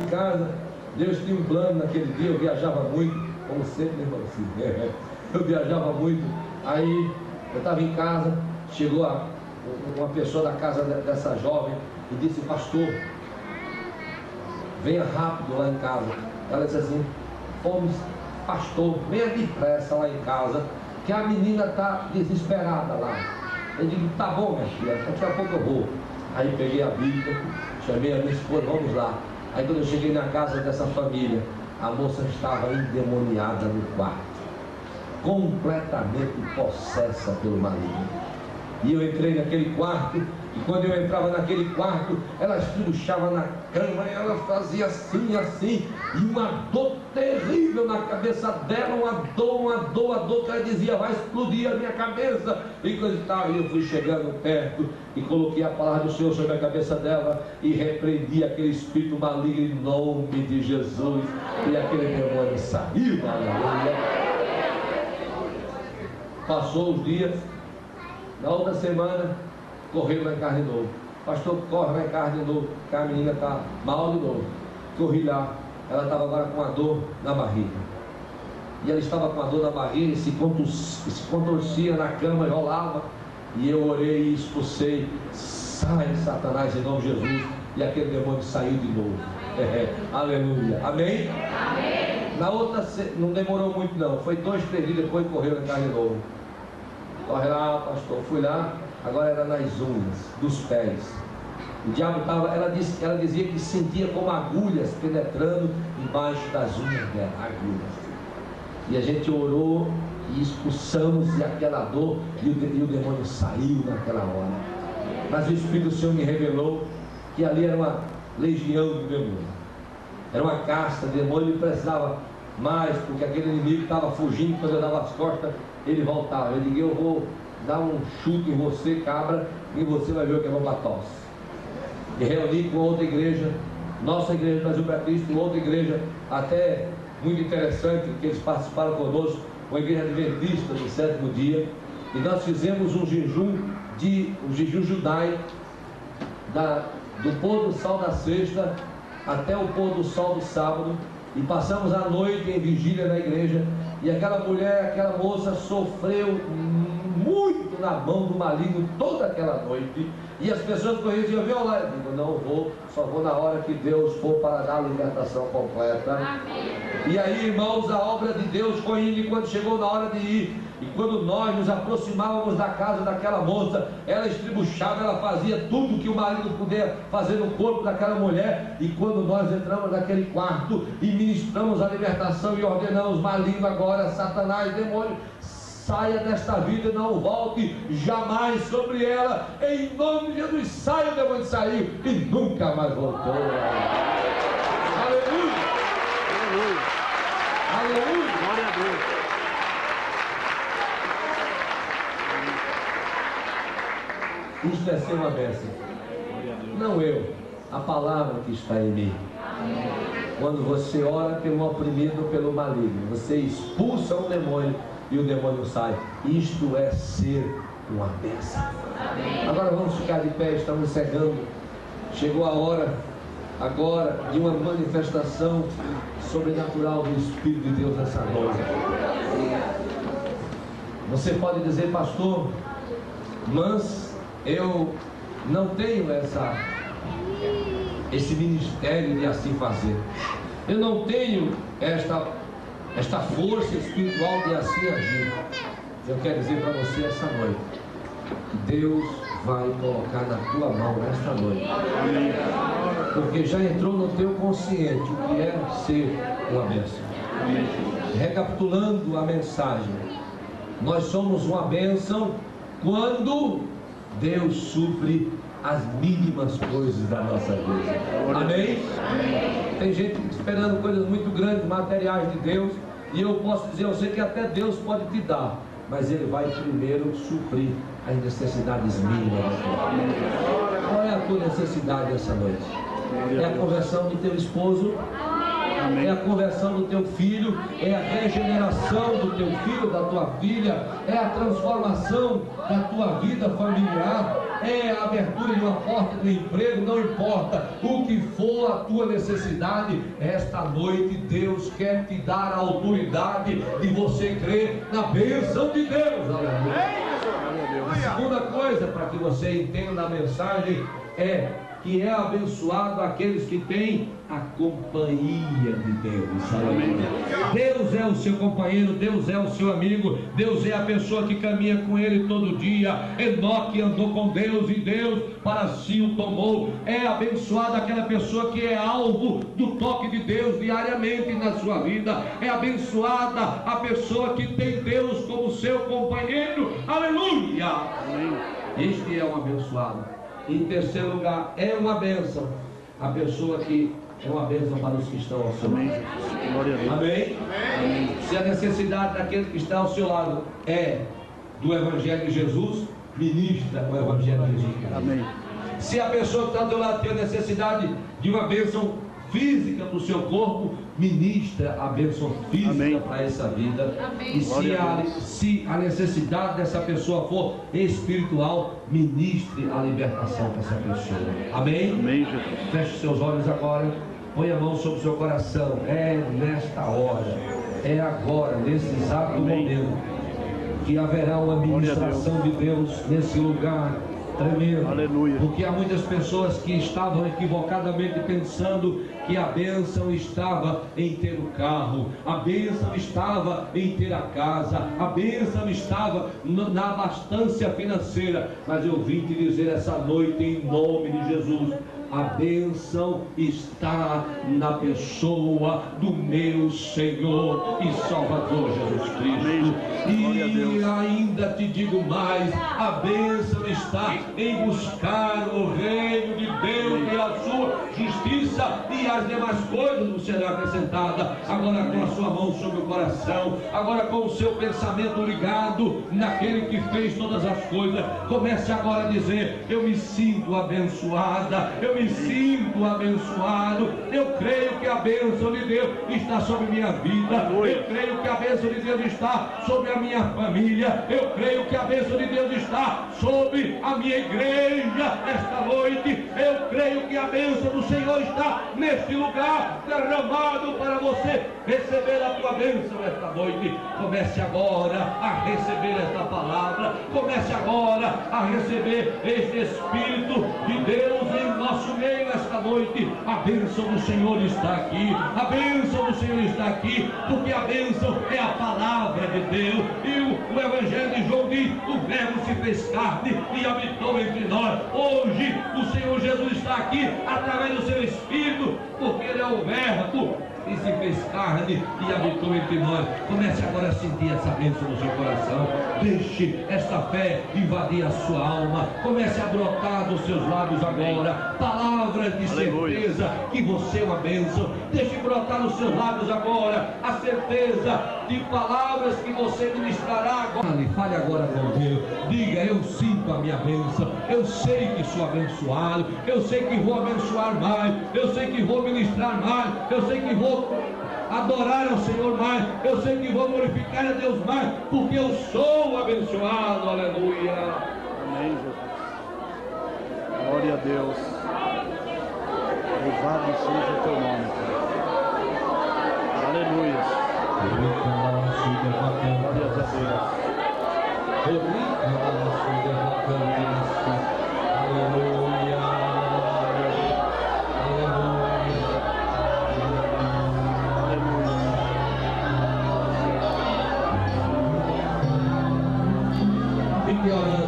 casa. Deus tinha um plano naquele dia. Eu viajava muito, como sempre, né, assim. Eu viajava muito. Aí eu estava em casa, chegou uma pessoa da casa dessa jovem e disse: pastor, venha rápido lá em casa. Ela disse assim: fomos, pastor, venha depressa lá em casa, que a menina está desesperada lá. Eu digo: tá bom, minha filha, daqui a pouco eu vou. Aí peguei a Bíblia, chamei a minha esposa: vamos lá. Aí quando eu cheguei na casa dessa família, a moça estava endemoniada no quarto, completamente possessa pelo maligno. E eu entrei naquele quarto, e quando eu entrava naquele quarto, ela estribuchava na cama, e ela fazia assim, assim, e uma dor terrível na cabeça dela, uma dor, que ela dizia: vai explodir a minha cabeça, e coisa e tal. E eu fui chegando perto, e coloquei a palavra do Senhor sobre a cabeça dela, e repreendi aquele espírito maligno em nome de Jesus, e aquele demônio saiu, aleluia. Passou os dias, na outra semana, correu lá em casa de novo. Pastor, corre lá em casa de novo, que a menina está mal de novo. Corri lá, ela estava agora com uma dor na barriga. E ela estava com a dor na barriga, se contorcia na cama, rolava. E eu orei e expulsei: sai, Satanás, em nome de Jesus. E aquele demônio saiu de novo. Aleluia. Amém? Amém. Na outra, não demorou muito não, foi 2, 3 dias depois, correu lá em casa de novo. Corre lá, pastor. Fui lá, agora era nas unhas dos pés. O diabo estava, ela dizia que sentia como agulhas penetrando embaixo das unhas dela, agulhas. E a gente orou e expulsamos e aquela dor, e o demônio saiu naquela hora. Mas o Espírito do Senhor me revelou que ali era uma legião de demônio, era uma casta de demônio, e precisava mais, porque aquele inimigo estava fugindo. Quando eu dava as costas, ele voltava. Eu digo: eu vou dar um chute em você, cabra, e você vai ver o que é bom para tosse. E reuni com outra igreja, nossa igreja Brasil para Cristo, outra igreja até muito interessante, que eles participaram conosco, uma igreja adventista do 7º dia, e nós fizemos um jejum judaico, do pôr do sol da sexta até o pôr do sol do sábado, e passamos a noite em vigília na igreja. E aquela mulher, aquela moça sofreu muito na mão do maligno toda aquela noite. E as pessoas corriam e diziam: viu lá? Eu digo: não vou, só vou na hora que Deus for para dar a libertação completa. Amém. E aí, irmãos, a obra de Deus foi indo, e quando chegou na hora de ir, e quando nós nos aproximávamos da casa daquela moça, ela estribuchava, ela fazia tudo que o marido podia fazer no corpo daquela mulher. E quando nós entramos naquele quarto e ministramos a libertação e ordenamos: maligno agora, Satanás, demônio, saia desta vida e não volte jamais sobre ela, em nome de Jesus. Saia, o demônio saiu e nunca mais voltou. Aleluia, aleluia, aleluia, glória a Deus. Isto é ser uma bênção. Não eu, a palavra que está em mim. Quando você ora pelo oprimido, pelo maligno, você expulsa o demônio e o demônio sai. Isto é ser uma bênção. Agora vamos ficar de pé, estamos encerrando. Chegou a hora agora de uma manifestação sobrenatural do Espírito de Deus nessa noite. Você pode dizer: pastor, mas eu não tenho esse ministério de assim fazer. Eu não tenho esta força espiritual de assim agir. Eu quero dizer para você essa noite que Deus vai colocar na tua mão nesta noite, porque já entrou no teu consciente o que é ser uma bênção. Recapitulando a mensagem, nós somos uma bênção quando Deus supre as mínimas coisas da nossa vida. Amém? Tem gente esperando coisas muito grandes, materiais de Deus, e eu posso dizer a você que até Deus pode te dar, mas Ele vai primeiro suprir as necessidades mínimas da tua vida. Qual é a tua necessidade essa noite? É a conversão do teu esposo? é a conversão do teu filho, é a regeneração do teu filho, da tua filha, é a transformação da tua vida familiar, é a abertura de uma porta de emprego. Não importa o que for a tua necessidade, esta noite Deus quer te dar a autoridade de você crer na bênção de Deus. Aleluia. A segunda coisa, para que você entenda a mensagem, é que é abençoado aqueles que têm a companhia de Deus. Aleluia. Deus é o seu companheiro, Deus é o seu amigo, Deus é a pessoa que caminha com ele todo dia. Enoque andou com Deus e Deus para si o tomou. É abençoada aquela pessoa que é alvo do toque de Deus diariamente na sua vida. É abençoada a pessoa que tem Deus como seu companheiro. Aleluia. Este é um abençoado. Em terceiro lugar, é uma bênção a pessoa que é uma bênção para os que estão ao seu lado. Amém? Amém? Se a necessidade daquele que está ao seu lado é do Evangelho de Jesus, ministra o Evangelho de Jesus. Amém. Se a pessoa que está ao seu lado tem a necessidade de uma bênção física para o seu corpo, ministra a bênção física para essa vida. Amém. E se a necessidade dessa pessoa for espiritual, ministre a libertação para essa pessoa. Amém? Amém, Jesus. Feche seus olhos agora, põe a mão sobre o seu coração. É nesta hora, é agora, nesse exato momento, que haverá uma ministração de Deus nesse lugar tremendo. Aleluia. Porque há muitas pessoas que estavam equivocadamente pensando que a bênção estava em ter o carro, a bênção estava em ter a casa, a bênção estava na abastância financeira. Mas eu vim te dizer essa noite, em nome de Jesus, a bênção está na pessoa do meu Senhor e Salvador Jesus Cristo. E ainda te digo mais, a bênção está em buscar o reino de Deus e a sua justiça, e as demais coisas não serão acrescentadas. Agora com a sua mão sobre o coração, agora com o seu pensamento ligado naquele que fez todas as coisas, comece agora a dizer: eu me sinto abençoada, eu me sinto abençoado, eu creio que a bênção de Deus está sobre minha vida, eu creio que a bênção de Deus está sobre a minha família, eu creio que a bênção de Deus está sobre a minha igreja esta noite, eu creio que a bênção do Senhor está neste lugar derramado para você receber a tua bênção esta noite. Comece agora a receber esta palavra, comece agora a receber este Espírito de Deus em nosso meio esta noite. A bênção do Senhor está aqui, a bênção do Senhor está aqui, porque a bênção é a palavra de Deus. E o Evangelho de João diz: o Verbo se fez carne e habitou entre nós. Hoje o Senhor Jesus está aqui através do seu Espírito, porque Ele é o Verbo e se fez carne e habitou entre nós. Comece agora a sentir essa bênção no seu coração. Deixe esta fé invadir a sua alma. Comece a brotar dos seus lábios agora palavras de certeza que você é uma bênção. Deixe brotar nos seus lábios agora a certeza de palavras que você ministrará agora. Fale agora com Deus. Diga: eu sinto a minha bênção, eu sei que sou abençoado, eu sei que vou abençoar mais, eu sei que vou ministrar mais, eu sei que vou adorar ao Senhor mais, eu sei que vou glorificar a Deus mais, porque eu sou abençoado. Aleluia. Amém, Jesus. Glória a Deus. Louvado seja o teu nome, Pai. Aleluia. Glória a Deus. Aleluia. Fique orando.